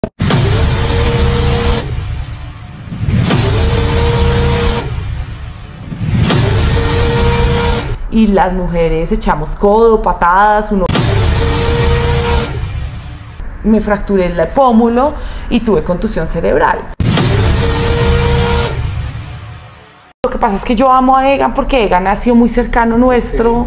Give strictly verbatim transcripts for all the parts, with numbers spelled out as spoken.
Y las mujeres echamos codo, patadas, uno... Me fracturé el pómulo y tuve contusión cerebral. Lo que pasa es que yo amo a Egan porque Egan ha sido muy cercano nuestro.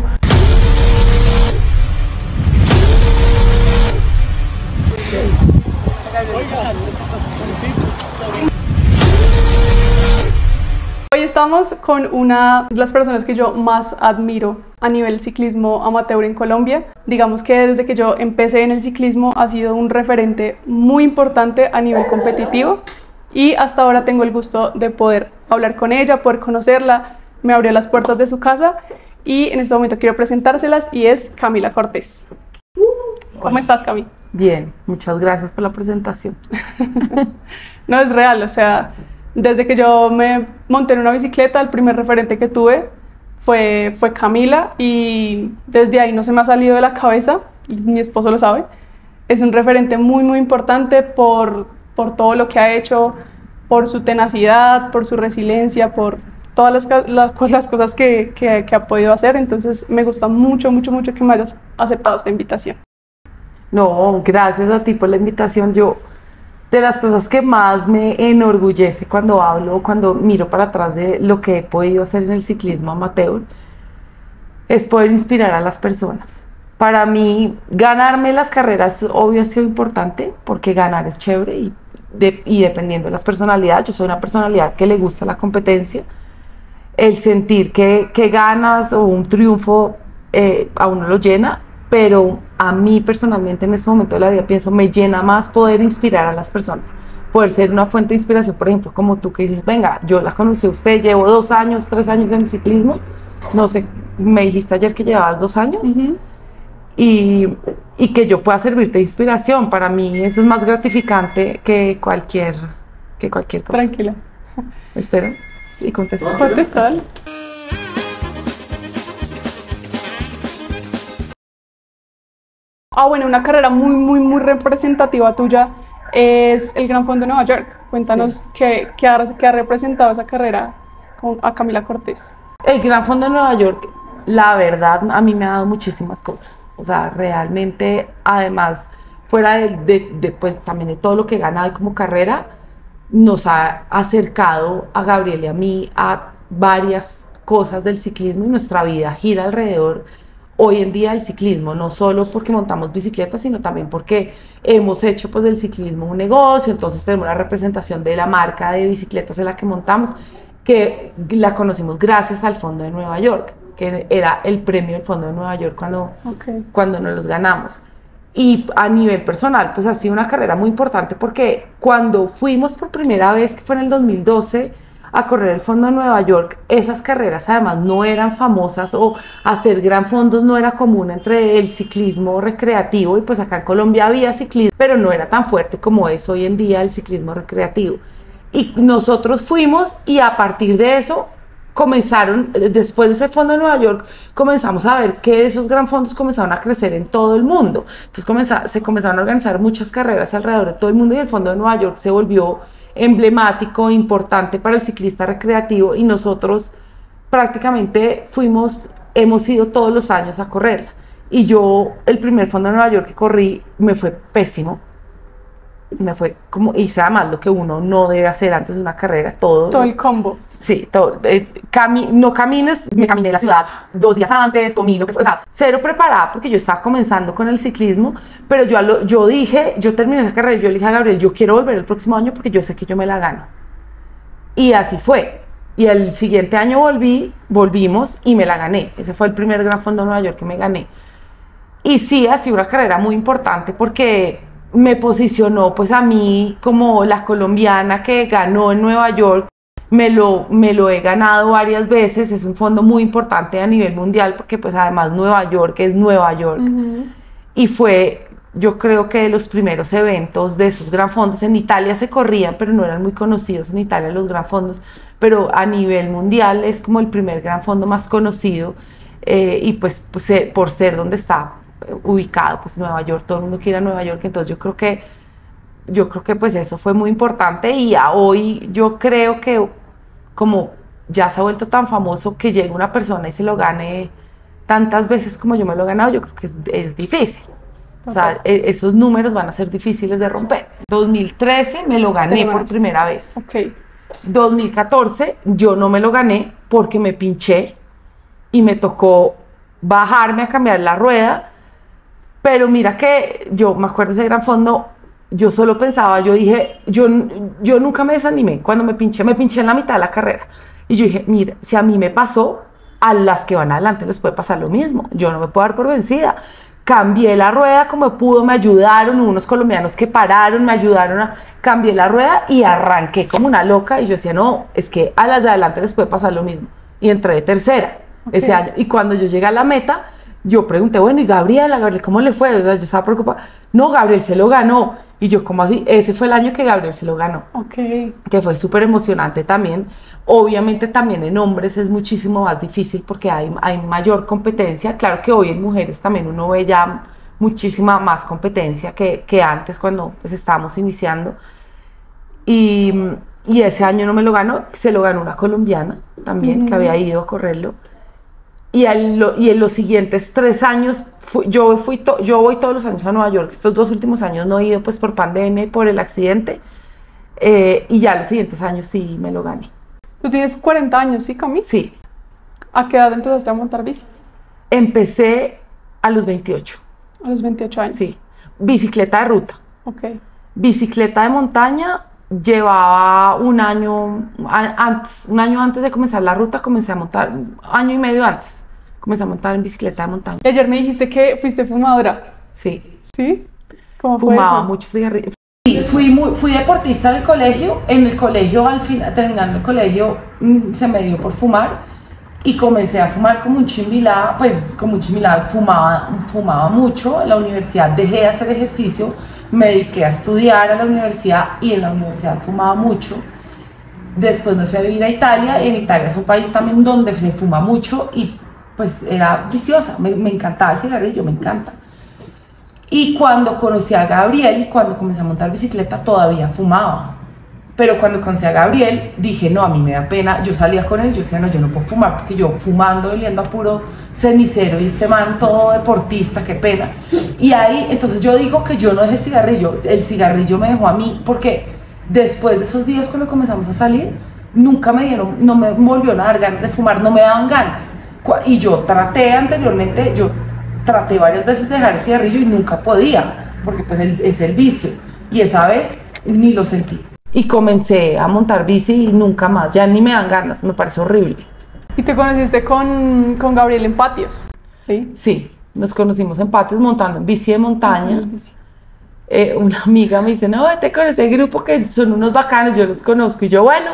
Hoy estamos con una de las personas que yo más admiro a nivel ciclismo amateur en Colombia. Digamos que desde que yo empecé en el ciclismo ha sido un referente muy importante a nivel competitivo y hasta ahora tengo el gusto de poder hablar con ella, poder conocerla. Me abrió las puertas de su casa y en este momento quiero presentárselas y es Camila Cortés. ¿Cómo estás, Cami? Bien, muchas gracias por la presentación. No, es real, o sea, desde que yo me monté en una bicicleta, el primer referente que tuve fue, fue Camila y desde ahí no se me ha salido de la cabeza, y mi esposo lo sabe. Es un referente muy, muy importante por, por todo lo que ha hecho, por su tenacidad, por su resiliencia, por todas las, las, las cosas que, que, que ha podido hacer. Entonces me gusta mucho, mucho, mucho que me hayas aceptado esta invitación. No, gracias a ti por la invitación. Yo, de las cosas que más me enorgullece cuando hablo, cuando miro para atrás de lo que he podido hacer en el ciclismo amateur, es poder inspirar a las personas. Para mí, ganarme las carreras, obvio, ha sido importante, porque ganar es chévere y, de, y dependiendo de las personalidades, yo soy una personalidad que le gusta la competencia, el sentir que, que ganas o un triunfo eh, a uno lo llena, pero a mí personalmente en este momento de la vida pienso, me llena más poder inspirar a las personas, poder ser una fuente de inspiración, por ejemplo, como tú que dices, venga, yo la conocí a usted, llevo dos años, tres años en el ciclismo, no sé, me dijiste ayer que llevabas dos años, uh-huh. y, y que yo pueda servirte de inspiración, para mí eso es más gratificante que cualquier, que cualquier cosa. Tranquila. Espero y contesto. Contestar. Ah, bueno, una carrera muy, muy, muy representativa tuya es el Gran Fondo de Nueva York. Cuéntanos sí. qué, qué, ha, qué ha representado esa carrera con, a Camila Cortés. El Gran Fondo de Nueva York, la verdad, a mí me ha dado muchísimas cosas. O sea, realmente, además, fuera de, de, de pues, también de todo lo que he ganado como carrera, nos ha acercado a Gabriel y a mí a varias cosas del ciclismo y nuestra vida gira alrededor hoy en día el ciclismo, no solo porque montamos bicicletas, sino también porque hemos hecho pues del ciclismo un negocio, entonces tenemos la representación de la marca de bicicletas en la que montamos, que la conocimos gracias al Fondo de Nueva York, que era el premio del Fondo de Nueva York cuando, okay. cuando nos los ganamos. Y a nivel personal, pues ha sido una carrera muy importante porque cuando fuimos por primera vez, que fue en el dos mil doce, a correr el Fondo de Nueva York, esas carreras además no eran famosas o hacer gran fondos no era común entre el ciclismo recreativo y pues acá en Colombia había ciclismo, pero no era tan fuerte como es hoy en día el ciclismo recreativo. Y nosotros fuimos y a partir de eso comenzaron, después de ese Fondo de Nueva York, comenzamos a ver que esos gran fondos comenzaron a crecer en todo el mundo. Entonces comenzó, se comenzaron a organizar muchas carreras alrededor de todo el mundo y el Fondo de Nueva York se volvió emblemático, importante para el ciclista recreativo y nosotros prácticamente fuimos, hemos ido todos los años a correrla. Y yo, el primer Fondo de Nueva York que corrí, me fue pésimo. Me fue como, hice además lo que uno no debe hacer antes de una carrera, todo. Todo el combo. Sí, todo. Eh, cami no camines, me caminé la ciudad dos días antes, comí lo que fue, o sea, cero preparada porque yo estaba comenzando con el ciclismo, pero yo, lo, yo dije, yo terminé esa carrera y yo le dije a Gabriel, yo quiero volver el próximo año porque yo sé que yo me la gano. Y así fue. Y el siguiente año volví, volvimos y me la gané. Ese fue el primer Gran Fondo de Nueva York que me gané. Y sí, ha sido una carrera muy importante porque me posicionó pues a mí como la colombiana que ganó en Nueva York. Me lo, me lo he ganado varias veces, es un fondo muy importante a nivel mundial porque pues además Nueva York es Nueva York. Uh-huh. Y fue, yo creo que de los primeros eventos de esos gran fondos. En Italia se corrían, pero no eran muy conocidos en Italia los gran fondos, pero a nivel mundial es como el primer gran fondo más conocido eh, y pues, pues por ser donde está ubicado, pues Nueva York, todo el mundo quiere ir a Nueva York, entonces yo creo que yo creo que pues eso fue muy importante y a hoy yo creo que como ya se ha vuelto tan famoso que llegue una persona y se lo gane tantas veces como yo me lo he ganado, yo creo que es, es difícil. O sea, e- esos números van a ser difíciles de romper. dos mil trece me lo gané por primera vez. Ok. dos mil catorce yo no me lo gané porque me pinché y me tocó bajarme a cambiar la rueda, pero mira que yo me acuerdo de ese gran fondo, yo solo pensaba, yo dije, yo, yo nunca me desanimé cuando me pinché, me pinché en la mitad de la carrera y yo dije, mira, si a mí me pasó, a las que van adelante les puede pasar lo mismo, yo no me puedo dar por vencida. Cambié la rueda como pudo, me ayudaron, unos colombianos que pararon, me ayudaron a cambié la rueda y arranqué como una loca y yo decía, no, es que a las de adelante les puede pasar lo mismo. Y entré de tercera okay. ese año. Y cuando yo llegué a la meta, yo pregunté, bueno, ¿y Gabriela? Gabriel, ¿cómo le fue? O sea, yo estaba preocupada. No, Gabriel se lo ganó. Y yo, ¿cómo así? Ese fue el año que Gabriel se lo ganó. Ok. Que fue súper emocionante también. Obviamente también en hombres es muchísimo más difícil porque hay, hay mayor competencia. Claro que hoy en mujeres también uno ve ya muchísima más competencia que, que antes cuando pues estábamos iniciando. Y, y ese año no me lo ganó, se lo ganó una colombiana también, uh-huh. que había ido a correrlo. Y, al, y en los siguientes tres años, fui, yo, fui to, yo voy todos los años a Nueva York. Estos dos últimos años no he ido pues por pandemia y por el accidente. Eh, y ya los siguientes años sí me lo gané. ¿Tú tienes cuarenta años, sí, Cami? Sí. ¿A qué edad empezaste a montar bici? Empecé a los veintiocho. A los veintiocho años. Sí. Bicicleta de ruta. Ok. Bicicleta de montaña, llevaba un año antes, un año antes de comenzar la ruta, comencé a montar, un año y medio antes. Comencé a montar en bicicleta de montaña. Y ayer me dijiste que fuiste fumadora. Sí. ¿Sí? ¿Cómo fue Fumaba eso? mucho cigarrillo. Sí, fui, muy, fui deportista en el colegio. En el colegio, al final, terminando el colegio, mmm, se me dio por fumar. Y comencé a fumar como un chimbilá. Pues como un chimbilá, fumaba, fumaba mucho. En la universidad dejé de hacer ejercicio. Me dediqué a estudiar a la universidad y en la universidad fumaba mucho. Después me fui a vivir a Italia. Y en Italia es un país también donde se fuma mucho y pues era viciosa, me, me encantaba el cigarrillo, me encanta. Y cuando conocí a Gabriel, cuando comencé a montar bicicleta, todavía fumaba. Pero cuando conocí a Gabriel, dije, no, a mí me da pena. Yo salía con él, yo decía, no, yo no puedo fumar, porque yo fumando, oliendo a puro cenicero, y este man todo deportista, qué pena. Y ahí, entonces yo digo que yo no dejé el cigarrillo, el cigarrillo me dejó a mí, porque después de esos días cuando comenzamos a salir, nunca me dieron, no me volvió a dar ganas de fumar, no me daban ganas. Y yo traté anteriormente, yo traté varias veces de dejar el cigarrillo y nunca podía, porque pues el, es el vicio. Y esa vez ni lo sentí. Y comencé a montar bici y nunca más, ya ni me dan ganas, me parece horrible. ¿Y te conociste con, con Gabriel en patios? Sí. Sí, nos conocimos en patios montando en bici de montaña. Uh-huh. Eh, una amiga me dice, no, vete con ese grupo que son unos bacanos, yo los conozco. Y yo, bueno...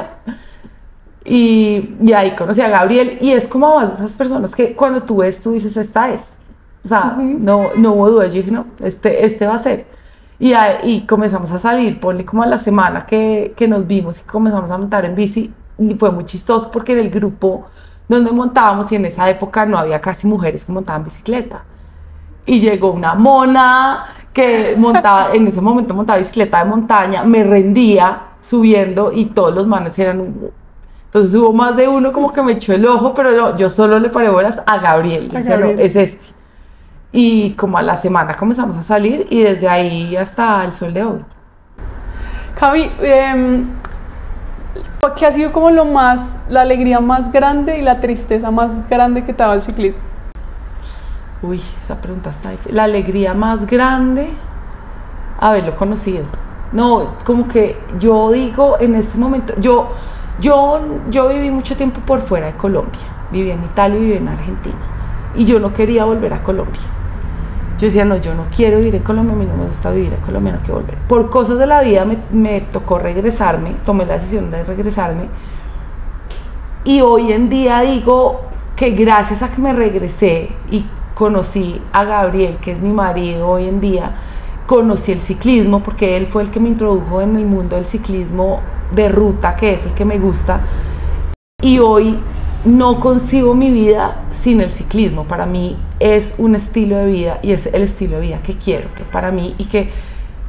Y, y ahí conocí a Gabriel y es como a esas personas que cuando tú ves, tú dices, esta es. O sea, uh-huh. no, no hubo duda, yo dije, no, este, este va a ser. Y, y comenzamos a salir, ponle como a la semana que, que nos vimos y comenzamos a montar en bici. Y fue muy chistoso porque en el grupo donde montábamos y en esa época no había casi mujeres que montaban bicicleta. Y llegó una mona que montaba, en ese momento montaba bicicleta de montaña, me rendía subiendo y todos los manes eran... Entonces hubo más de uno como que me echó el ojo, pero no, yo solo le paré bolas a Gabriel, a Gabriel. O sea, no, es este. Y como a la semana comenzamos a salir y desde ahí hasta el sol de hoy. Javi, eh, ¿qué ha sido como lo más, la alegría más grande y la tristeza más grande que te ha dado el ciclismo? Uy, esa pregunta está difícil. La alegría más grande, haberlo conocido. No, como que yo digo en este momento, yo... Yo, yo viví mucho tiempo por fuera de Colombia, viví en Italia y viví en Argentina y yo no quería volver a Colombia. Yo decía, no, yo no quiero vivir en Colombia, a mí no me gusta vivir en Colombia, no quiero volver. Por cosas de la vida me, me tocó regresarme, tomé la decisión de regresarme y hoy en día digo que gracias a que me regresé y conocí a Gabriel, que es mi marido hoy en día, conocí el ciclismo porque él fue el que me introdujo en el mundo del ciclismo de ruta, que es el que me gusta, y hoy no concibo mi vida sin el ciclismo. Para mí es un estilo de vida y es el estilo de vida que quiero, que para mí y que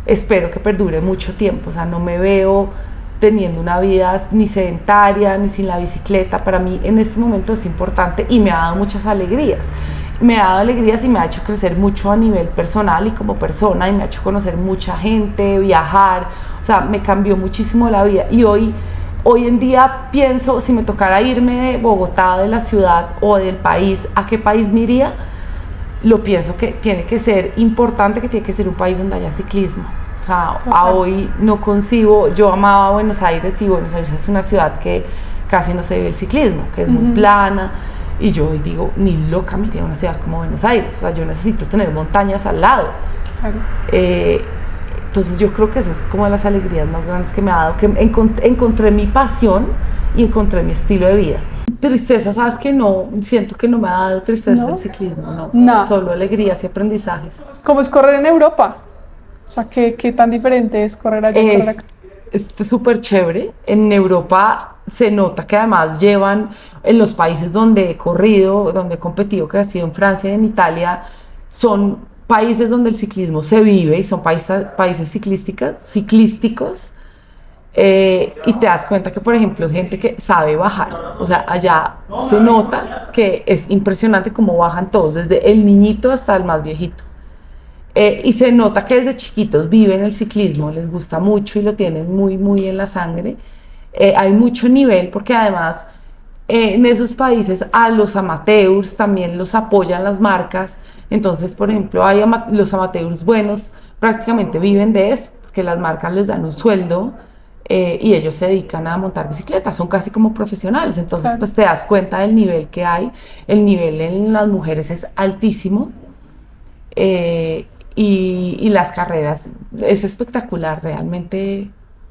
espero que perdure mucho tiempo. O sea, no me veo teniendo una vida ni sedentaria, ni sin la bicicleta. Para mí en este momento es importante y me ha dado muchas alegrías. Me ha dado alegrías y me ha hecho crecer mucho a nivel personal y como persona, y me ha hecho conocer mucha gente, viajar. O sea, me cambió muchísimo la vida. Y hoy, hoy en día pienso, si me tocara irme de Bogotá, de la ciudad o del país, ¿a qué país me iría? Lo pienso que tiene que ser importante, que tiene que ser un país donde haya ciclismo. O sea, a hoy no concibo, yo amaba Buenos Aires, y Buenos Aires es una ciudad que casi no se ve el ciclismo, que es uh-huh. muy plana, y yo hoy digo, ni loca me iría a una ciudad como Buenos Aires. O sea, yo necesito tener montañas al lado. Claro. Eh, entonces yo creo que esa es como de las alegrías más grandes que me ha dado, que encont encontré mi pasión y encontré mi estilo de vida. Tristeza, sabes que no, siento que no me ha dado tristeza ¿No? el ciclismo, no, no, solo alegrías y aprendizajes. ¿Cómo es correr en Europa? O sea, ¿qué, qué tan diferente es correr allá y correr acá? Es súper chévere. En Europa se nota que además llevan, en los países donde he corrido, donde he competido, que ha sido en Francia y en Italia, son países donde el ciclismo se vive y son países, países ciclísticos. Eh, y te das cuenta que, por ejemplo, es gente que sabe bajar. O sea, allá se nota que es impresionante cómo bajan todos, desde el niñito hasta el más viejito. Eh, y se nota que desde chiquitos viven el ciclismo, les gusta mucho y lo tienen muy, muy en la sangre. Eh, hay mucho nivel, porque además eh, en esos países a los amateurs también los apoyan las marcas. Entonces, por ejemplo, hay ama los amateurs buenos prácticamente viven de eso, porque las marcas les dan un sueldo eh, y ellos se dedican a montar bicicletas, son casi como profesionales. Entonces, claro. pues te das cuenta del nivel que hay. El nivel en las mujeres es altísimo. Eh, Y, y las carreras, es espectacular, realmente.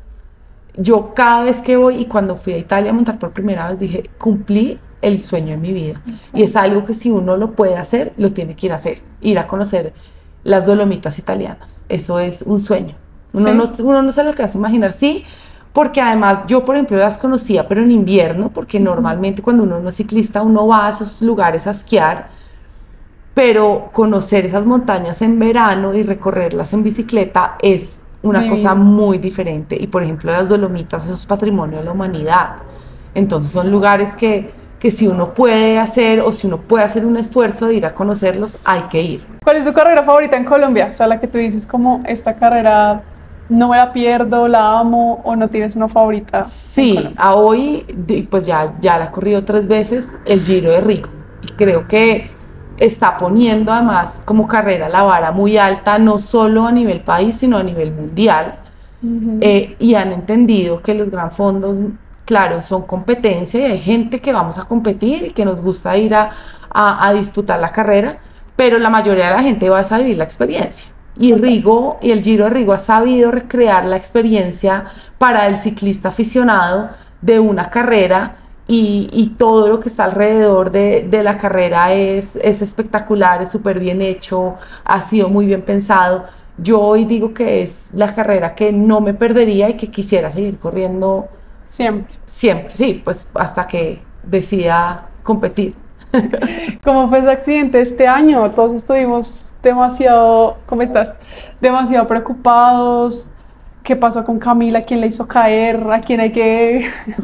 Yo cada vez que voy, y cuando fui a Italia a montar por primera vez, dije, cumplí el sueño de mi vida. Sí. Y es algo que si uno lo puede hacer, lo tiene que ir a hacer, ir a conocer las Dolomitas italianas. Eso es un sueño. Uno, ¿Sí? no, uno no se lo alcanza a imaginar, sí, porque además yo, por ejemplo, las conocía, pero en invierno, porque uh-huh. normalmente cuando uno no es ciclista, uno va a esos lugares a esquiar. Pero conocer esas montañas en verano y recorrerlas en bicicleta es una sí. cosa muy diferente. Y por ejemplo, las Dolomitas, eso es patrimonio de la humanidad. Entonces son lugares que, que si uno puede hacer, o si uno puede hacer un esfuerzo de ir a conocerlos, hay que ir. ¿Cuál es tu carrera favorita en Colombia? O sea, la que tú dices como, esta carrera no me la pierdo, la amo, o no tienes una favorita. Sí, a hoy, pues ya, ya la he corrido tres veces, el Giro de Rigo. Y creo que está poniendo además como carrera la vara muy alta, no solo a nivel país, sino a nivel mundial. Uh-huh. eh, y han entendido que los gran fondos, claro, son competencia, y hay gente que vamos a competir y que nos gusta ir a, a, a disputar la carrera, pero la mayoría de la gente va a vivir la experiencia. Y Rigo, y el Giro de Rigo ha sabido recrear la experiencia para el ciclista aficionado de una carrera. Y, y todo lo que está alrededor de, de la carrera es, es espectacular, es súper bien hecho, ha sido muy bien pensado. Yo hoy digo que es la carrera que no me perdería y que quisiera seguir corriendo siempre. Siempre, sí, pues hasta que decida competir. ¿Cómo fue ese accidente este año? Todos estuvimos demasiado, ¿cómo estás? Demasiado preocupados. ¿Qué pasó con Camila? ¿Quién la hizo caer? ¿A quién hay que...?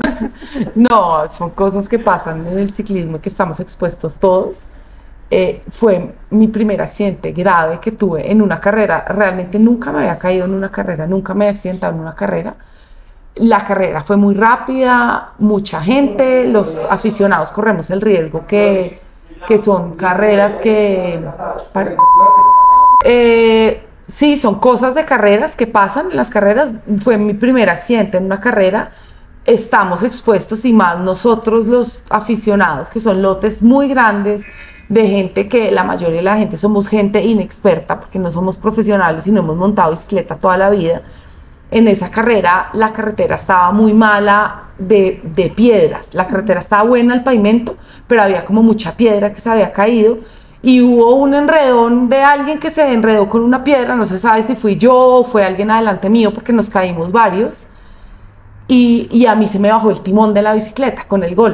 No, son cosas que pasan en el ciclismo, que estamos expuestos todos. Eh, fue mi primer accidente grave que tuve en una carrera. Realmente nunca me había caído en una carrera, nunca me había accidentado en una carrera. La carrera fue muy rápida, mucha gente, los aficionados corremos el riesgo que, que son carreras que... Eh, Sí, son cosas de carreras que pasan en las carreras. Fue mi primer accidente en una carrera. Estamos expuestos, y más nosotros los aficionados, que son lotes muy grandes de gente que la mayoría de la gente somos gente inexperta, porque no somos profesionales y no hemos montado bicicleta toda la vida. En esa carrera la carretera estaba muy mala de, de piedras. La carretera estaba buena, el pavimento, pero había como mucha piedra que se había caído. Y hubo un enredón de alguien que se enredó con una piedra, no se sabe si fui yo o fue alguien adelante mío, porque nos caímos varios, y, y a mí se me bajó el timón de la bicicleta con el golpe.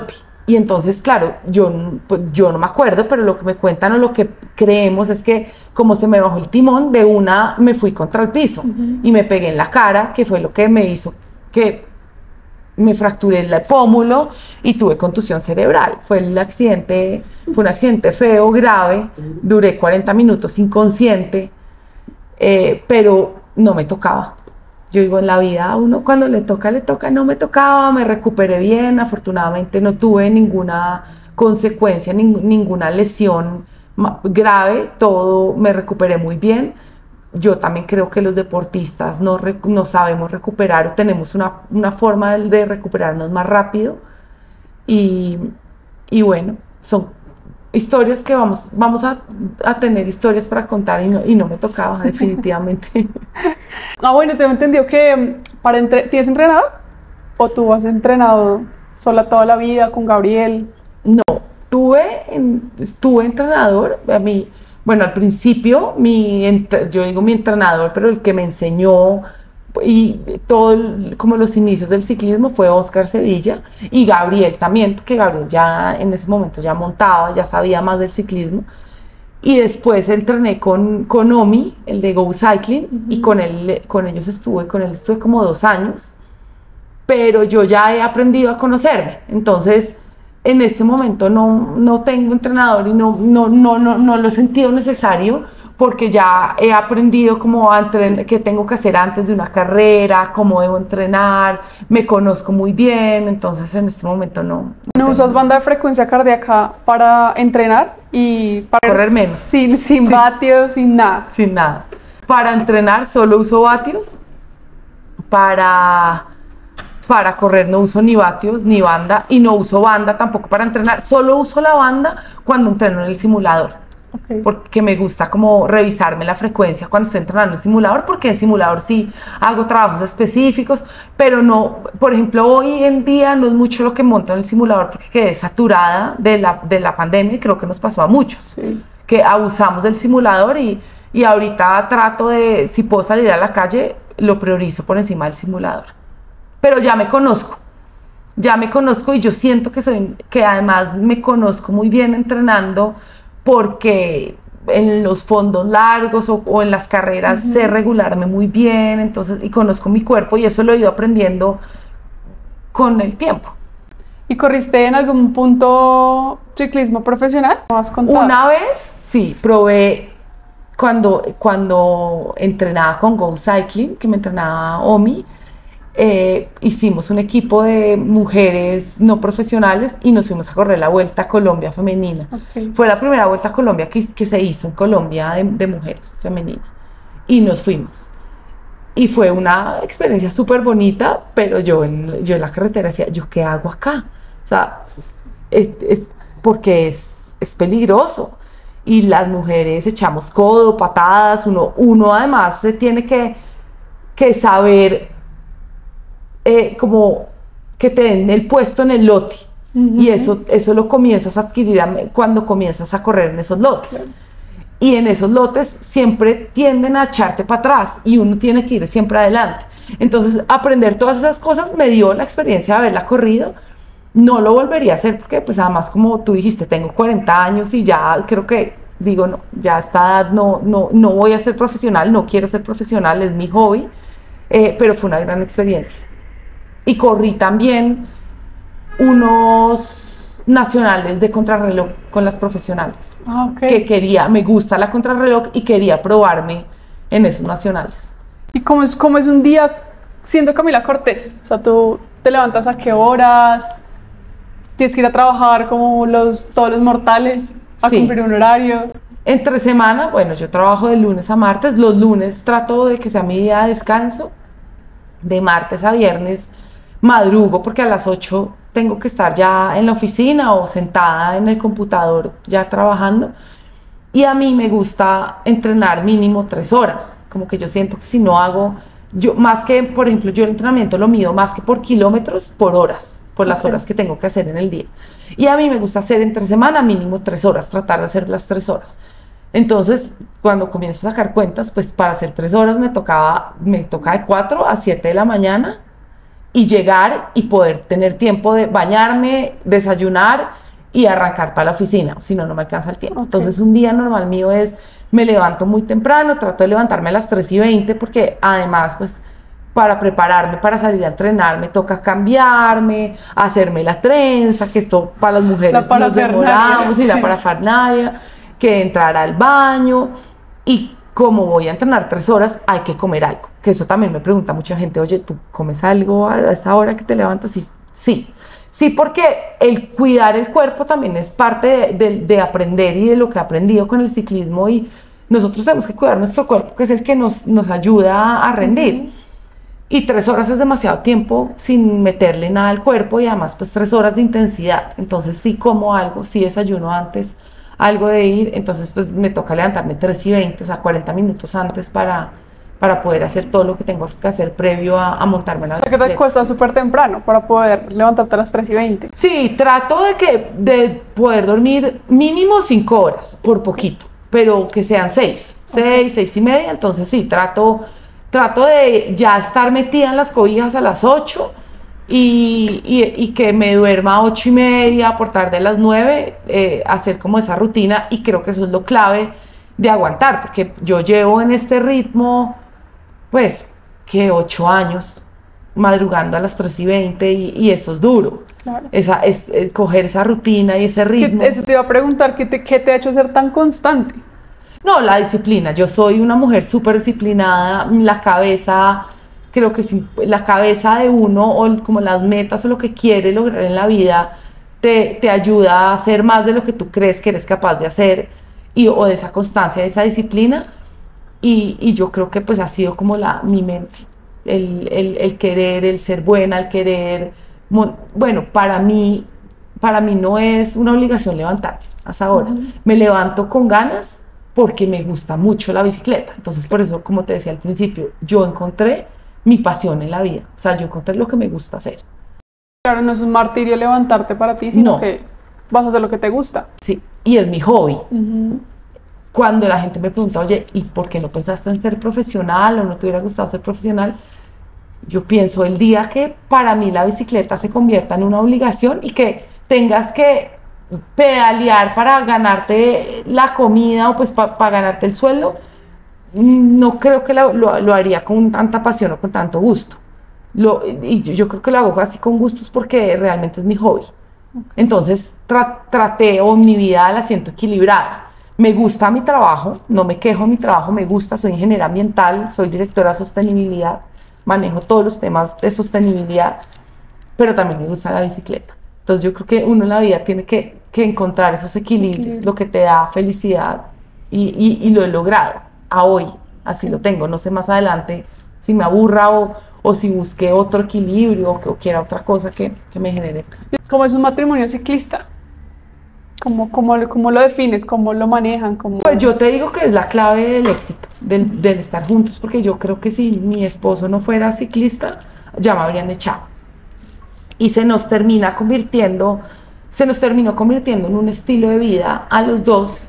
y entonces, claro, yo, n- pues, yo no me acuerdo, pero lo que me cuentan o lo que creemos es que como se me bajó el timón, de una me fui contra el piso y me pegué en la cara, que fue lo que me hizo que me fracturé el pómulo y tuve contusión cerebral. Fue el accidente, fue un accidente feo, grave, duré cuarenta minutos inconsciente, eh, pero no me tocaba. Yo digo, en la vida a uno cuando le toca, le toca, no me tocaba, me recuperé bien, afortunadamente no tuve ninguna consecuencia, ning- ninguna lesión ma- grave, todo me recuperé muy bien. Yo también creo que los deportistas no, rec- no sabemos recuperar, o tenemos una, una forma de de recuperarnos más rápido y, y bueno, son historias que vamos, vamos a, a tener historias para contar y no, y no me tocaba definitivamente. Ah, bueno, tengo entendido que mm, para entre ¿tienes entrenador? ¿O tú has entrenado sola toda la vida con Gabriel? No, tuve, en- estuve entrenador, a mí, bueno, al principio, mi, ent- yo digo mi entrenador, pero el que me enseñó y todo, el- como los inicios del ciclismo fue Oscar Sevilla y Gabriel también, porque Gabriel ya en ese momento ya montaba, ya sabía más del ciclismo. Y después entrené con, con Omi, el de Go Cycling, y con él, con ellos estuve, con él estuve como dos años, pero yo ya he aprendido a conocerme. Entonces, en este momento no, no tengo entrenador y no, no, no, no, no lo he sentido necesario porque ya he aprendido cómo a entrenar, qué tengo que hacer antes de una carrera, cómo debo entrenar, me conozco muy bien, entonces en este momento no. No ¿No tengo usas banda de frecuencia cardíaca para entrenar y para correr menos. sin, sin Sí. vatios, sin nada? Sin nada. Para entrenar solo uso vatios, para, para correr no uso ni vatios ni banda y no uso banda tampoco para entrenar, solo uso la banda cuando entreno en el simulador. Ok. Porque me gusta como revisarme la frecuencia cuando estoy entrenando en simulador, porque en simulador sí hago trabajos específicos, pero no, por ejemplo, hoy en día no es mucho lo que monto en el simulador porque quedé saturada de la, de la pandemia y creo que nos pasó a muchos, Sí. que abusamos del simulador y, y ahorita trato de, si puedo salir a la calle, lo priorizo por encima del simulador. Pero ya me conozco, ya me conozco y yo siento que soy, que además me conozco muy bien entrenando porque en los fondos largos o, o en las carreras sé regularme muy bien, entonces, y conozco mi cuerpo y eso lo he ido aprendiendo con el tiempo. ¿Y corriste en algún punto ciclismo profesional? ¿No has contado? Una vez, sí, probé cuando, cuando entrenaba con Go Cycling, que me entrenaba Omi, eh, hicimos un equipo de mujeres no profesionales y nos fuimos a correr la Vuelta a Colombia femenina. Ok. Fue la primera Vuelta a Colombia que, que se hizo en Colombia de, de mujeres femenina. Y nos fuimos. Y fue una experiencia súper bonita, pero yo en, yo en la carretera decía, ¿yo qué hago acá? O sea, es, es porque es, es peligroso. Y las mujeres echamos codo, patadas, uno, uno además se tiene que, que saber eh, como que te den el puesto en el lote. Ujú. Y eso, eso lo comienzas a adquirir a me- cuando comienzas a correr en esos lotes. Y en esos lotes siempre tienden a echarte para atrás y uno tiene que ir siempre adelante. Entonces, aprender todas esas cosas me dio la experiencia de haberla corrido. No lo volvería a hacer porque, pues, además, como tú dijiste, tengo cuarenta años y ya creo que, digo, no, ya a esta edad no, no, no voy a ser profesional, no quiero ser profesional, es mi hobby, eh, pero fue una gran experiencia. Y corrí también unos nacionales de contrarreloj con las profesionales, Ah, ok. que quería, me gusta la contrarreloj y quería probarme en esos nacionales. ¿Y cómo es, cómo es un día siendo Camila Cortés? O sea, tú te levantas a qué horas, tienes que ir a trabajar como los, todos los mortales, a Sí. cumplir un horario. Entre semana, bueno, yo trabajo de lunes a martes, los lunes trato de que sea mi día de descanso, de martes a viernes madrugo porque a las ocho tengo que estar ya en la oficina o sentada en el computador ya trabajando. Y a mí me gusta entrenar mínimo tres horas, como que yo siento que si no hago, yo más que, por ejemplo, yo el entrenamiento lo mido más que por kilómetros, por horas, por las Ok. horas que tengo que hacer en el día. Y a mí me gusta hacer entre semana mínimo tres horas, tratar de hacer las tres horas. Entonces, cuando comienzo a sacar cuentas, pues para hacer tres horas me tocaba, me toca de cuatro a siete de la mañana y llegar y poder tener tiempo de bañarme, desayunar y arrancar para la oficina, si no, no me alcanza el tiempo. Okay. Entonces un día normal mío es, me levanto muy temprano, trato de levantarme a las tres y veinte porque además pues para prepararme para salir a entrenar me toca cambiarme, hacerme la trenza, que esto para las mujeres nos demoramos, y la parafernalia, que entrar al baño, y como voy a entrenar tres horas hay que comer algo, que eso también me pregunta mucha gente, oye, ¿tú comes algo a esa hora que te levantas? Y sí, sí, porque el cuidar el cuerpo también es parte de, de, de aprender y de lo que he aprendido con el ciclismo, y nosotros tenemos que cuidar nuestro cuerpo, que es el que nos, nos ayuda a rendir. Uh-huh. Y tres horas es demasiado tiempo sin meterle nada al cuerpo, y además pues tres horas de intensidad. Entonces sí como algo, sí desayuno antes, algo de ir, entonces pues me toca levantarme tres y veinte, o sea cuarenta minutos antes para, para poder hacer todo lo que tengo que hacer previo a, a montarme la bicicleta. O sea que te cuesta súper temprano para poder levantarte a las tres y veinte. Sí, trato de, que, de poder dormir mínimo cinco horas, por poquito, pero que sean seis, okay. seis, seis y media, entonces sí, trato... Trato de ya estar metida en las cobijas a las ocho y, y, y que me duerma a ocho y media, por tarde a las nueve, eh, hacer como esa rutina, y creo que eso es lo clave de aguantar, porque yo llevo en este ritmo, pues, que ocho años, madrugando a las tres y veinte, y, y eso es duro. Claro. Esa, es, es, coger esa rutina y ese ritmo. Eso te iba a preguntar, ¿qué te, qué te ha hecho ser tan constante? No, la disciplina. Yo soy una mujer súper disciplinada. La cabeza, creo que si, la cabeza de uno, o como las metas o lo que quiere lograr en la vida, te, te ayuda a hacer más de lo que tú crees que eres capaz de hacer, y, o de esa constancia, de esa disciplina. Y, y yo creo que pues ha sido como la, mi mente, el, el, el querer, el ser buena, el querer. Bueno, para mí, para mí no es una obligación levantarme a esa hora. Uh-huh. Me levanto con ganas, porque me gusta mucho la bicicleta. Entonces por eso, como te decía al principio, yo encontré mi pasión en la vida, o sea, yo encontré lo que me gusta hacer. Claro, no es un martirio levantarte para ti, sino no. que vas a hacer lo que te gusta. Sí, y es mi hobby. Uh-huh. Cuando la gente me pregunta, oye, ¿y por qué no pensaste en ser profesional, o no te hubiera gustado ser profesional? Yo pienso, el día que para mí la bicicleta se convierta en una obligación y que tengas que pedalear para ganarte la comida, o pues para pa ganarte el sueldo, no creo que lo, lo, lo haría con tanta pasión o con tanto gusto. Lo, y yo, yo creo que lo hago así con gustos porque realmente es mi hobby. Okay. Entonces tra traté, o mi vida la siento equilibrada. Me gusta mi trabajo, no me quejo de mi trabajo, me gusta, soy ingeniera ambiental, soy directora de sostenibilidad, manejo todos los temas de sostenibilidad, pero también me gusta la bicicleta. Entonces yo creo que uno en la vida tiene que, que encontrar esos equilibrios, Equilibrio. Lo que te da felicidad, y, y, y lo he logrado a hoy, así lo tengo. No sé más adelante si me aburra, o, o si busque otro equilibrio, o, que, o quiera otra cosa que, que me genere. ¿Cómo es un matrimonio ciclista? ¿Cómo, cómo, cómo lo defines? ¿Cómo lo manejan? ¿Cómo... Pues yo te digo que es la clave del éxito, del, del estar juntos, porque yo creo que si mi esposo no fuera ciclista, ya me habrían echado. Y se nos termina convirtiendo, se nos terminó convirtiendo en un estilo de vida a los dos,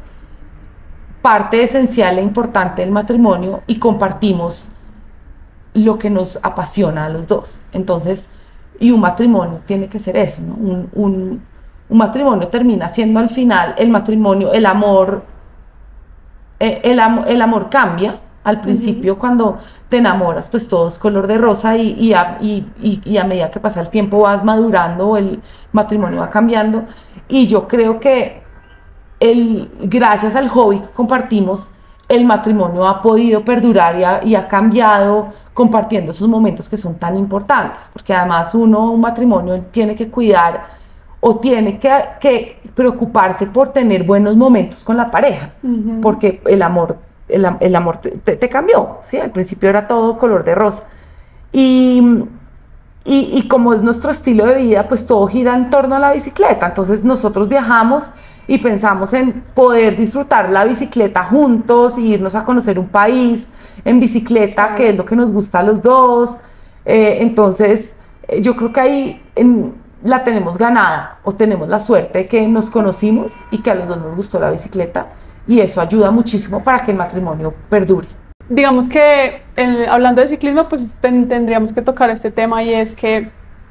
parte esencial e importante del matrimonio, y compartimos lo que nos apasiona a los dos. Entonces, y un matrimonio tiene que ser eso, ¿no? Un, un, un matrimonio termina siendo al final, el matrimonio, el amor, el, el, el amor cambia. Al principio, uh-huh. cuando te enamoras, pues todo es color de rosa, y, y, a, y, y, y a medida que pasa el tiempo vas madurando, el matrimonio va cambiando. Y yo creo que el, gracias al hobby que compartimos, el matrimonio ha podido perdurar y ha, y ha cambiado, compartiendo esos momentos que son tan importantes, porque además uno, un matrimonio, tiene que cuidar, o tiene que, que preocuparse por tener buenos momentos con la pareja, uh-huh. porque el amor El, el amor te, te, te cambió, ¿sí? Al principio era todo color de rosa, y, y, y como es nuestro estilo de vida, pues todo gira en torno a la bicicleta. Entonces nosotros viajamos y pensamos en poder disfrutar la bicicleta juntos, y irnos a conocer un país en bicicleta, que es lo que nos gusta a los dos. Eh, entonces yo creo que ahí en, la tenemos ganada, o tenemos la suerte de que nos conocimos y que a los dos nos gustó la bicicleta, y eso ayuda muchísimo para que el matrimonio perdure. Digamos que el, hablando de ciclismo, pues ten, tendríamos que tocar este tema y es que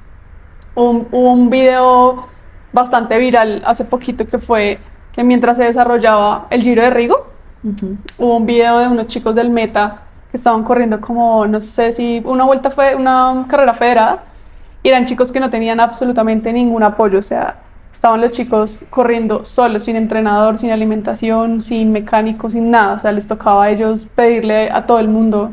un, hubo un video bastante viral hace poquito que fue que mientras se desarrollaba el Giro de Rigo, uh-huh. hubo un video de unos chicos del Meta que estaban corriendo como, no sé si una vuelta fue una carrera federada, y eran chicos que no tenían absolutamente ningún apoyo, o sea, estaban los chicos corriendo solos, sin entrenador, sin alimentación, sin mecánico, sin nada, o sea, les tocaba a ellos pedirle a todo el mundo,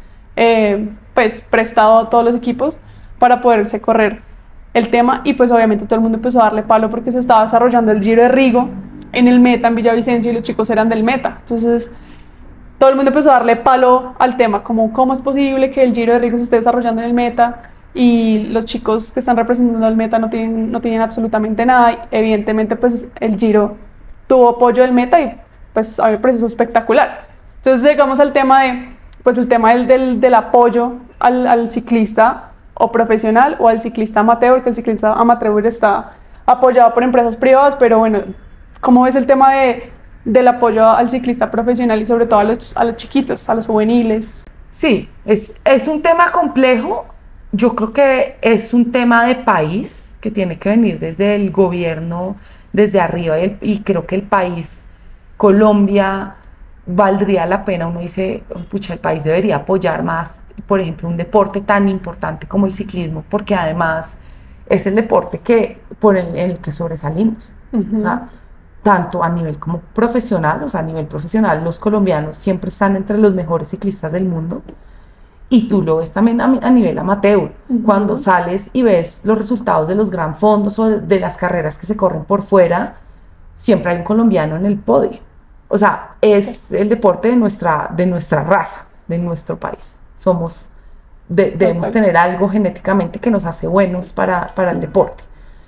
eh, pues, prestado a todos los equipos para poderse correr el tema, y pues obviamente todo el mundo empezó a darle palo porque se estaba desarrollando el Giro de Rigo en el Meta, en Villavicencio, y los chicos eran del Meta, entonces todo el mundo empezó a darle palo al tema, como cómo es posible que el Giro de Rigo se esté desarrollando en el Meta, y los chicos que están representando al Meta no tienen, no tienen absolutamente nada, y evidentemente pues el Giro tuvo apoyo del Meta y pues a mí me pareció espectacular. Entonces llegamos al tema de, pues el tema del, del, del apoyo al, al ciclista o profesional o al ciclista amateur, que el ciclista amateur está apoyado por empresas privadas, pero bueno, ¿cómo ves el tema de, del apoyo al ciclista profesional y sobre todo a los, a los chiquitos, a los juveniles? Sí, es, es un tema complejo. Yo creo que es un tema de país que tiene que venir desde el gobierno, desde arriba, y, el, y creo que el país, Colombia, valdría la pena. Uno dice, pucha, el país debería apoyar más, por ejemplo, un deporte tan importante como el ciclismo, porque además es el deporte que, por el, en el que sobresalimos. Uh-huh. O sea, tanto a nivel como profesional, o sea, a nivel profesional, los colombianos siempre están entre los mejores ciclistas del mundo. Y tú lo ves también a, a nivel amateur, uh-huh. cuando sales y ves los resultados de los gran fondos o de, de las carreras que se corren por fuera, siempre hay un colombiano en el podio. O sea, es sí. el deporte de nuestra, de nuestra raza, de nuestro país. Somos, de, debemos tener algo genéticamente que nos hace buenos para, para el deporte.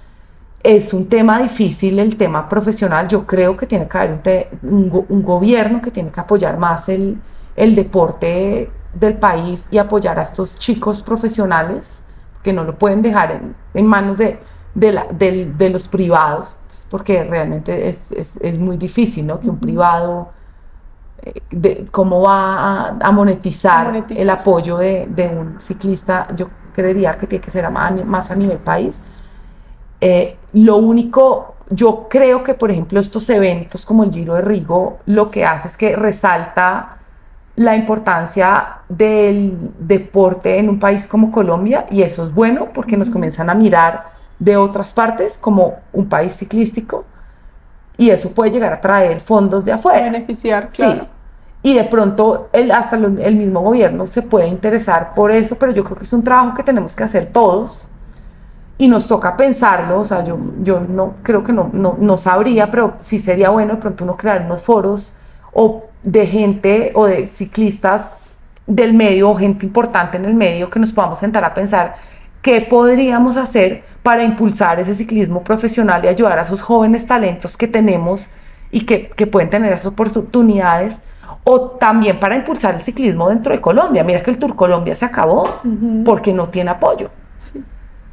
Es un tema difícil, el tema profesional. Yo creo que tiene que haber un, te, un, un gobierno que tiene que apoyar más el, el deporte del país y apoyar a estos chicos profesionales, que no lo pueden dejar en, en manos de, de, la, de, de los privados, pues porque realmente es, es, es muy difícil, ¿no? Que un privado, eh, de, ¿cómo va a, a monetizar, monetizar el apoyo de, de un ciclista? Yo creería que tiene que ser a, más a nivel país. Eh, lo único, yo creo que por ejemplo estos eventos como el Giro de Rigo, lo que hace es que resalta la importancia del deporte en un país como Colombia, y eso es bueno porque nos comienzan a mirar de otras partes como un país ciclístico, y eso puede llegar a traer fondos de afuera. Beneficiar, claro. Sí. Y de pronto el, hasta lo, el mismo gobierno se puede interesar por eso, pero yo creo que es un trabajo que tenemos que hacer todos y nos toca pensarlo. O sea, yo, yo no creo que no, no, no sabría, pero sí sería bueno de pronto uno crear unos foros o de gente o de ciclistas del medio o gente importante en el medio que nos podamos sentar a pensar qué podríamos hacer para impulsar ese ciclismo profesional y ayudar a esos jóvenes talentos que tenemos y que, que pueden tener esas oportunidades, o también para impulsar el ciclismo dentro de Colombia. Mira que el Tour Colombia se acabó uh-huh. porque no tiene apoyo. Sí.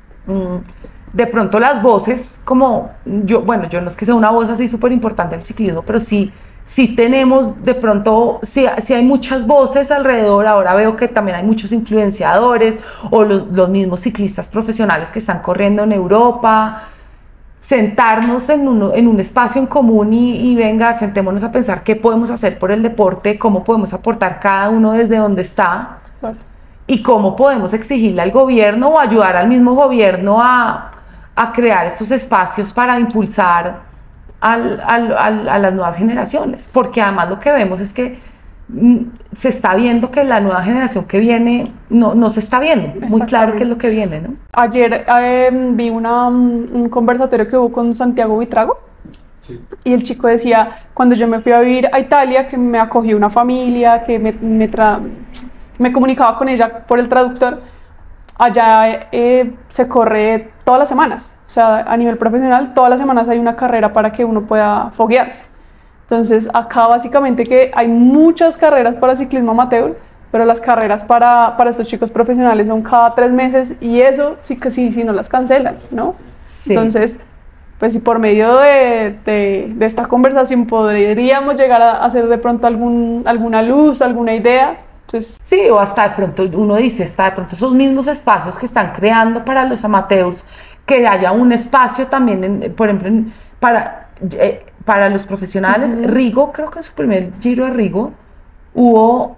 De pronto las voces, como yo, bueno, yo no es que sea una voz así súper importante del ciclismo, pero sí sí tenemos de pronto, sí, sí hay muchas voces alrededor. Ahora veo que también hay muchos influenciadores o los, los mismos ciclistas profesionales que están corriendo en Europa. Sentarnos en, uno, en un espacio en común y, y venga, sentémonos a pensar qué podemos hacer por el deporte, cómo podemos aportar cada uno desde donde está, vale. Y cómo podemos exigirle al gobierno o ayudar al mismo gobierno a, a crear estos espacios para impulsar Al, al, al, a las nuevas generaciones, porque además lo que vemos es que mm, se está viendo que la nueva generación que viene no, no se está viendo muy claro qué es lo que viene, ¿no? Ayer eh, vi una, un conversatorio que hubo con Santiago Buitrago, sí. Y el chico decía, cuando yo me fui a vivir a Italia, que me acogió una familia, que me, me, tra me comunicaba con ella por el traductor, allá eh, se corre todas las semanas, o sea, a nivel profesional, todas las semanas hay una carrera para que uno pueda foguearse. Entonces, acá básicamente que hay muchas carreras para ciclismo amateur, pero las carreras para, para estos chicos profesionales son cada tres meses, y eso sí que sí, sí no las cancelan, ¿no? Sí. Entonces, pues si por medio de, de, de esta conversación podríamos llegar a hacer de pronto algún, alguna luz, alguna idea, Entonces, Sí, o hasta de pronto uno dice, hasta de pronto esos mismos espacios que están creando para los amateurs, que haya un espacio también, en, por ejemplo, en, para, eh, para los profesionales. Uh-huh. Rigo, creo que en su primer Giro de Rigo hubo,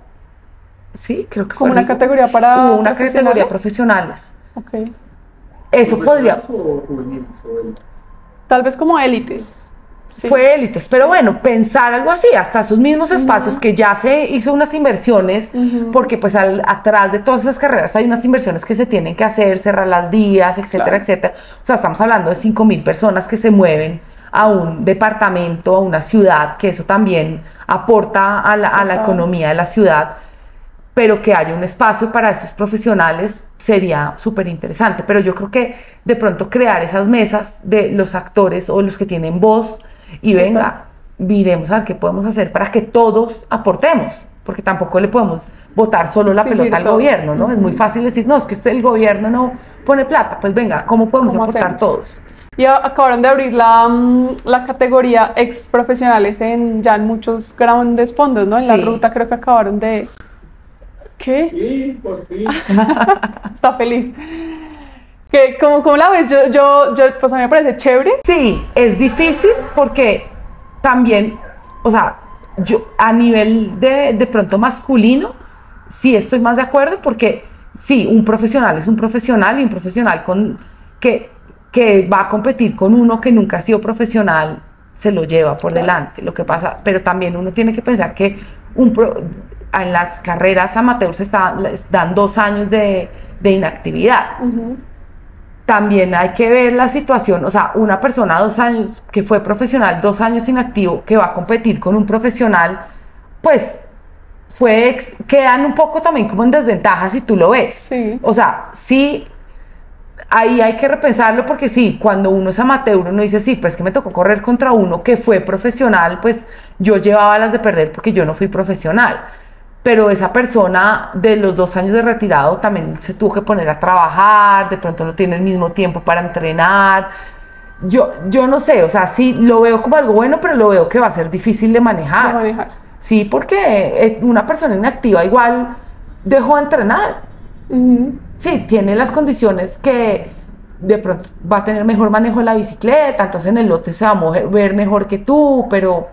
sí, creo que como fue una Rigo, categoría para hubo una categoría profesionales. Okay. Eso podría... O juveniles, o tal vez como élites. Sí. Fue élites, pero bueno, pensar algo así, hasta esos mismos espacios, uh-huh, que ya se hizo unas inversiones, uh-huh, porque pues al, atrás de todas esas carreras hay unas inversiones que se tienen que hacer, cerrar las vías, etcétera, claro, etcétera. O sea, estamos hablando de cinco mil personas que se mueven a un departamento, a una ciudad, que eso también aporta a la, a la uh-huh, economía de la ciudad, pero que haya un espacio para esos profesionales sería súper interesante. Pero yo creo que de pronto crear esas mesas de los actores o los que tienen voz, y venga, miremos a ver qué podemos hacer para que todos aportemos, porque tampoco le podemos botar solo la sí, pelota al todo. Gobierno, ¿no? Uh-huh. Es muy fácil decir, no, es que el gobierno no pone plata. Pues venga, ¿cómo podemos ¿Cómo aportar hacemos? Todos? Y acabaron de abrir la, la categoría ex profesionales en, ya en muchos grandes fondos, ¿no? En sí. La ruta creo que acabaron de... ¿Qué? Sí, por fin. Está feliz. ¿Qué, cómo, ¿Cómo la ves? Yo, yo, yo, pues a mí me parece chévere. Sí, es difícil porque también, o sea, yo a nivel de, de pronto masculino, sí estoy más de acuerdo porque sí, un profesional es un profesional y un profesional con, que, que va a competir con uno que nunca ha sido profesional, se lo lleva por claro. delante. Lo que pasa, pero también uno tiene que pensar que un pro, en las carreras amateurs está, dan dos años de, de inactividad. Uh-huh. También hay que ver la situación, o sea, una persona dos años que fue profesional, dos años inactivo, que va a competir con un profesional, pues fue ex, quedan un poco también como en desventaja si tú lo ves. Sí. O sea, sí, ahí hay que repensarlo porque sí, cuando uno es amateur, uno dice, sí, pues que me tocó correr contra uno que fue profesional, pues yo llevaba las de perder porque yo no fui profesional. Pero esa persona de los dos años de retirado también se tuvo que poner a trabajar, de pronto no tiene el mismo tiempo para entrenar. Yo, yo no sé, o sea, sí lo veo como algo bueno, pero lo veo que va a ser difícil de manejar. De manejar. Sí, porque una persona inactiva igual dejó de entrenar. Uh-huh. Sí, tiene las condiciones que de pronto va a tener mejor manejo de la bicicleta, entonces en el lote se va a mover mejor que tú, pero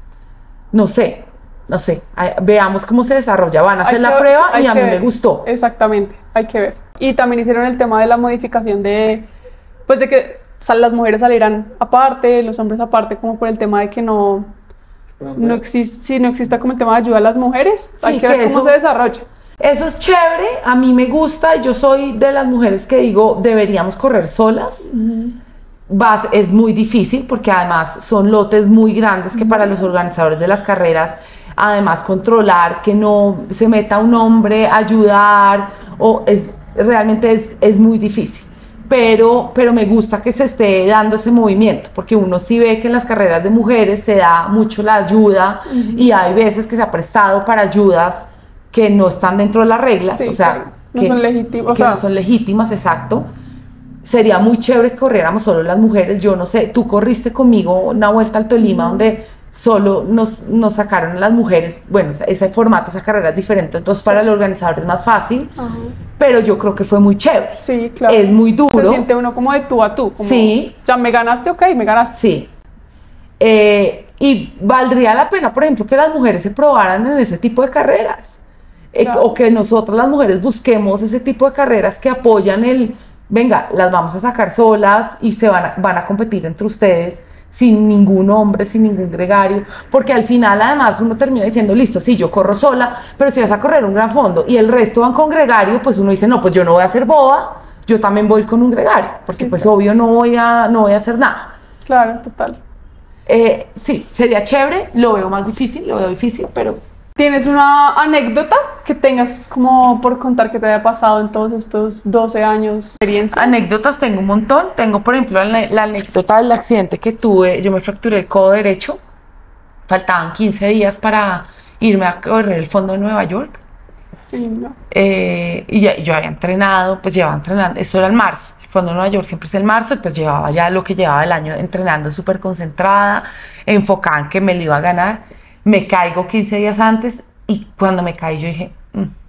no sé. No sé, veamos cómo se desarrolla. Van a hacer la prueba y a mí me gustó. Exactamente, hay que ver. Y también hicieron el tema de la modificación de, pues de que o sea, las mujeres salieran aparte, los hombres aparte, como por el tema de que no, no existe, si no exista como el tema de ayuda a las mujeres. Sí, hay que ver cómo se desarrolla. Eso es chévere, a mí me gusta. Yo soy de las mujeres que digo, deberíamos correr solas. Uh-huh. Vas, es muy difícil porque además son lotes muy grandes que uh-huh. para los organizadores de las carreras, además controlar que no se meta un hombre a ayudar, o es, realmente es, es muy difícil, pero, pero me gusta que se esté dando ese movimiento, porque uno sí ve que en las carreras de mujeres se da mucho la ayuda, uh-huh. y hay veces que se ha prestado para ayudas que no están dentro de las reglas, sí, o sea, no que, son legítimas, que o sea, no son legítimas, exacto. Sería muy chévere que corriéramos solo las mujeres. Yo no sé, tú corriste conmigo una vuelta al Tolima, uh-huh. donde solo nos, nos sacaron las mujeres. Bueno, ese formato, esa carrera es diferente, entonces sí. para el organizador es más fácil, uh-huh. pero yo creo que fue muy chévere. Sí, claro. Es muy duro. Se siente uno como de tú a tú. Como, sí. O sea, me ganaste, ok, me ganaste. Sí. Eh, y valdría la pena, por ejemplo, que las mujeres se probaran en ese tipo de carreras. Claro. Eh, o que nosotras las mujeres busquemos ese tipo de carreras que apoyan el, venga, las vamos a sacar solas y se van a, van a competir entre ustedes sin ningún hombre, sin ningún gregario, porque al final además uno termina diciendo, listo, sí, yo corro sola, pero si vas a correr un gran fondo y el resto van con gregario, pues uno dice, no, pues yo no voy a ser boba, yo también voy con un gregario, porque sí, pues claro. obvio no voy a, no voy a hacer nada. Claro, total. Eh, sí, sería chévere, lo veo más difícil, lo veo difícil, pero... ¿Tienes una anécdota que tengas como por contar que te haya pasado en todos estos doce años de experiencia? Anécdotas tengo un montón. Tengo, por ejemplo, la, la anécdota del accidente que tuve. Yo me fracturé el codo derecho. Faltaban quince días para irme a correr el fondo de Nueva York. Sí, no. eh, y ya, yo había entrenado, pues llevaba entrenando, eso era en marzo. El fondo de Nueva York siempre es el marzo, y pues llevaba ya lo que llevaba el año entrenando, súper concentrada, enfocada en que me lo iba a ganar. Me caigo quince días antes y cuando me caí yo dije, mm,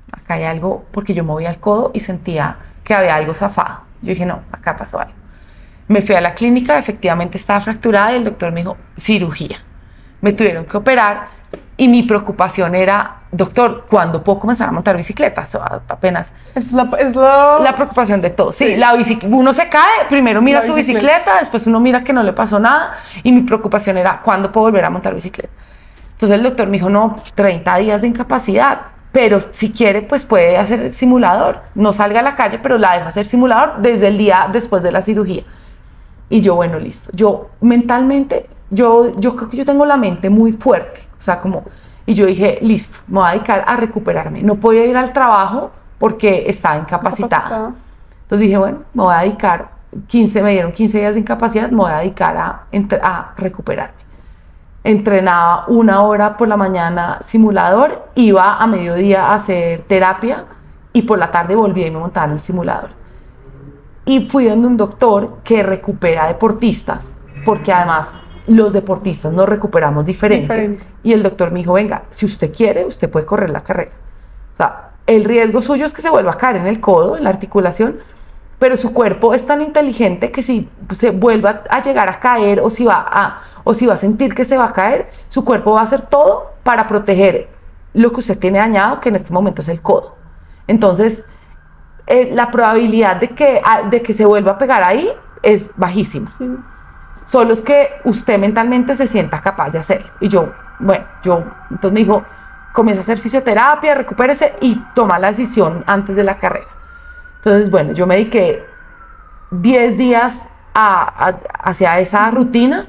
acá hay algo, porque yo movía el codo y sentía que había algo zafado. Yo dije, no, acá pasó algo. Me fui a la clínica, efectivamente estaba fracturada y el doctor me dijo, cirugía. Me tuvieron que operar y mi preocupación era, doctor, ¿cuándo puedo comenzar a montar bicicletas? O apenas. Es la, es la... La preocupación de todos. Sí, sí. La bici, uno se cae, primero mira la su bicicleta. bicicleta, después uno mira que no le pasó nada y mi preocupación era, ¿cuándo puedo volver a montar bicicleta? Entonces el doctor me dijo, no, treinta días de incapacidad, pero si quiere, pues puede hacer el simulador. No salga a la calle, pero la dejo hacer simulador desde el día después de la cirugía. Y yo, bueno, listo. Yo mentalmente, yo, yo creo que yo tengo la mente muy fuerte. O sea, como, y yo dije, listo, me voy a dedicar a recuperarme. No podía ir al trabajo porque estaba incapacitada. incapacitada. Entonces dije, bueno, me voy a dedicar, quince, me dieron quince días de incapacidad, me voy a dedicar a, a recuperarme. Entrenaba una hora por la mañana simulador, iba a mediodía a hacer terapia y por la tarde volvía y me montaba en el simulador. Y fui donde un doctor que recupera deportistas, porque además los deportistas nos recuperamos diferente. diferente. Y el doctor me dijo, venga, si usted quiere, usted puede correr la carrera. O sea, el riesgo suyo es que se vuelva a caer en el codo, en la articulación, pero su cuerpo es tan inteligente que si se vuelva a llegar a caer o si va a, o si va a sentir que se va a caer, su cuerpo va a hacer todo para proteger lo que usted tiene dañado, que en este momento es el codo. Entonces, eh, la probabilidad de que, de que se vuelva a pegar ahí es bajísima. Sí. Solo es que usted mentalmente se sienta capaz de hacerlo. Y yo, bueno, yo, entonces me dijo, comienza a hacer fisioterapia, recupérese y toma la decisión antes de la carrera. Entonces, bueno, yo me dediqué diez días a, a, hacia esa rutina.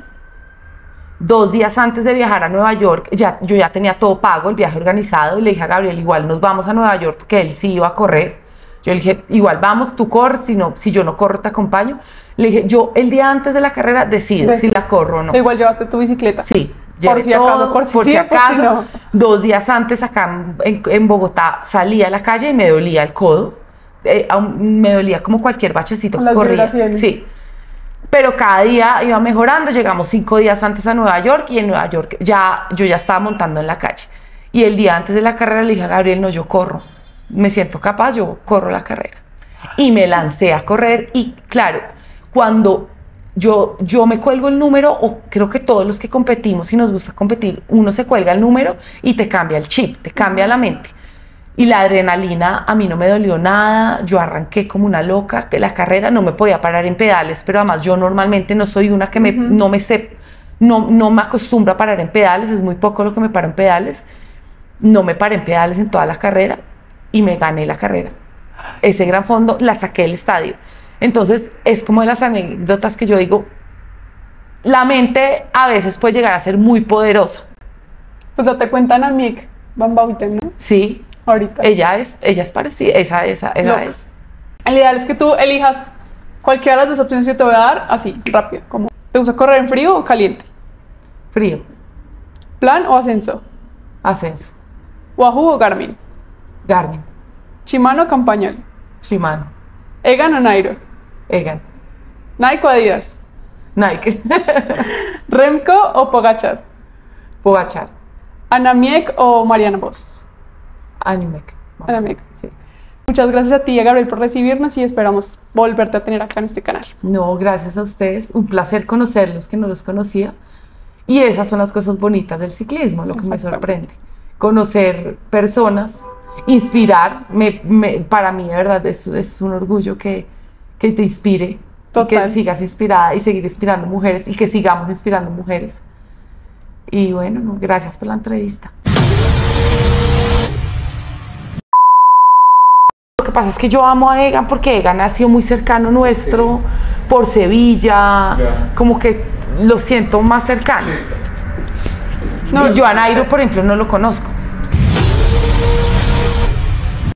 Dos días antes de viajar a Nueva York, ya, yo ya tenía todo pago, el viaje organizado, y le dije a Gabriel, igual nos vamos a Nueva York, porque él sí iba a correr. Yo le dije, igual vamos, tú corres, si, no, si yo no corro te acompaño. Le dije, yo el día antes de la carrera decido si la corro o no. Igual llevaste tu bicicleta. Sí. Por si todo, acaso, por si, por sí, si acaso. Por si no. Dos días antes acá en, en Bogotá salí a la calle y me dolía el codo. Eh, me dolía como cualquier bachecito que corría. Sí. Pero cada día iba mejorando. Llegamos cinco días antes a Nueva York y en Nueva York ya, yo ya estaba montando en la calle. Y el día antes de la carrera le dije a Gabriel, no, yo corro. Me siento capaz, yo corro la carrera. Y me lancé a correr y claro, cuando yo, yo me cuelgo el número, o creo que todos los que competimos y nos gusta competir, uno se cuelga el número y te cambia el chip, te cambia la mente. Y la adrenalina a mí no me dolió nada, yo arranqué como una loca, que la carrera no me podía parar en pedales, pero además yo normalmente no soy una que me, uh-huh. no me sé, no, no me acostumbro a parar en pedales, es muy poco lo que me paro en pedales, no me paré en pedales en toda la carrera y me gané la carrera. Ese gran fondo la saqué del estadio. Entonces es como de las anécdotas que yo digo, la mente a veces puede llegar a ser muy poderosa. O sea, te cuentan a Miek Van Buiten, ¿no? Sí. Ahorita. Ella es, ella es parecida, esa, esa, esa no. es. El ideal es que tú elijas cualquiera de las dos opciones que te voy a dar, así, rápido. Como, ¿te gusta correr en frío o caliente? Frío. ¿Plan o ascenso? Ascenso. ¿Wahoo o Garmin? Garmin. ¿Shimano o Campagnoli? Shimano. ¿Egan o Nairo? Egan. ¿Nike o Adidas? Nike. ¿Remco o Pogacar? Pogacar. ¿Ana Miek o Mariana Vos? Animec. Ana Miek. Sí. Muchas gracias a ti, Gabriel, por recibirnos y esperamos volverte a tener acá en este canal. No, gracias a ustedes. Un placer conocerlos, que no los conocía. Y esas son las cosas bonitas del ciclismo, lo que me sorprende. Conocer personas, inspirar. Me, me, para mí, de verdad, es, es un orgullo que, que te inspire. Total. Y que sigas inspirada y seguir inspirando mujeres y que sigamos inspirando mujeres. Y bueno, no, gracias por la entrevista. Lo que pasa es que yo amo a Egan porque Egan ha sido muy cercano nuestro, sí. Por Sevilla, yeah. Como que lo siento más cercano. Sí. No, yo a Nairo, por ejemplo, no lo conozco.